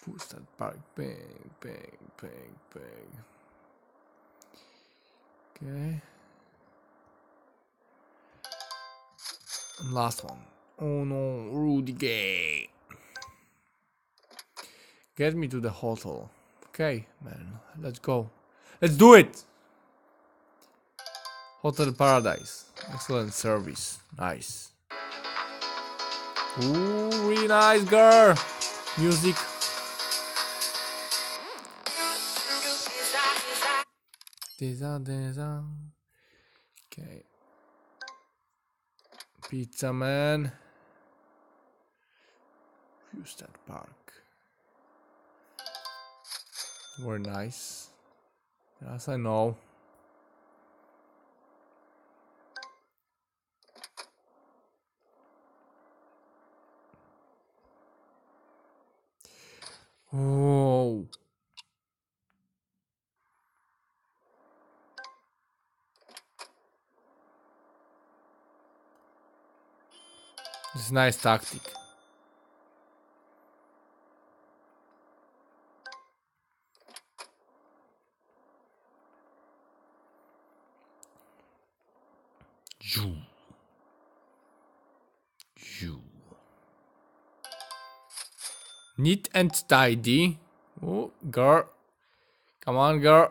Who's that park? Bang, bang, bang, bang. Okay. And last one. Oh no, Rudy Gay. Get me to the hotel. Okay, man. Let's go. Let's do it! Hotel Paradise. Excellent service. Nice. Ooh, really nice, girl. Music. Okay. Pizza man. Houston Park. Very nice. Yes, I know. Oh. It's a nice tactic. You. Neat and tidy. Oh, girl. Come on, girl.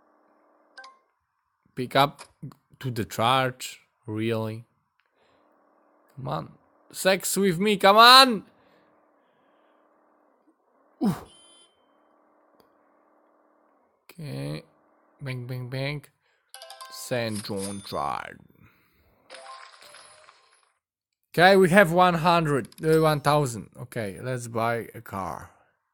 Pick up to the charge. Really? Come on. Sex with me. Come on. Ooh. Okay. Bang, bang, bang. St. John Drive. Okay, we have 1,000. Okay, let's buy a car.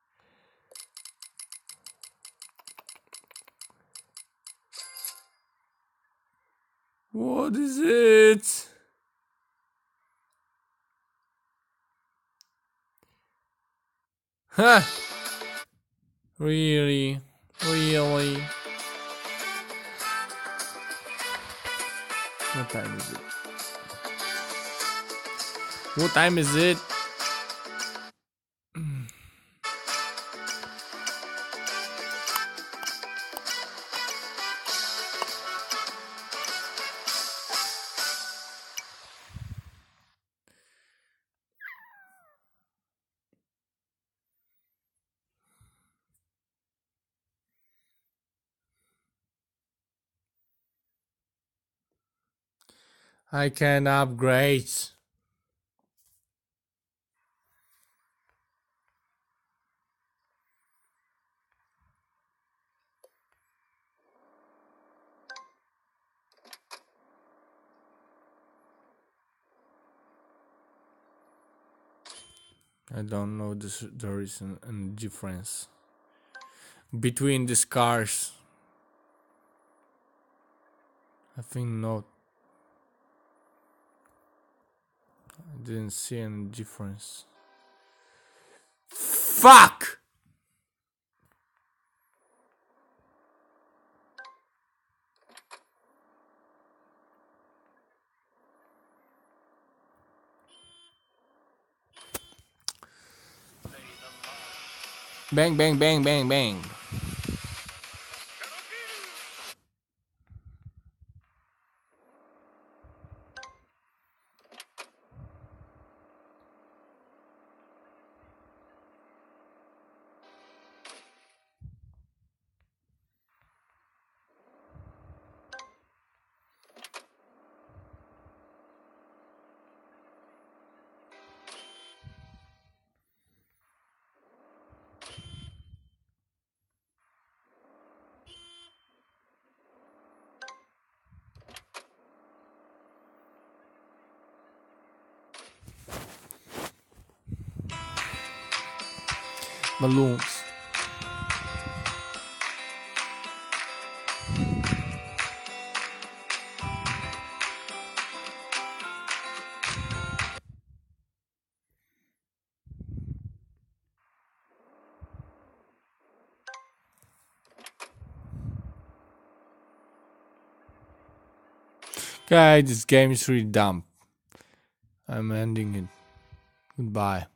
What is it? Huh? Really? Really? What time is it? What time is it? I can upgrade. I don't know there is a difference between these cars. I think not. I didn't see any difference. Fuck! Bang, bang, bang, bang, bang. Balloons. Okay, this game is really dumb. I'm ending it. Goodbye.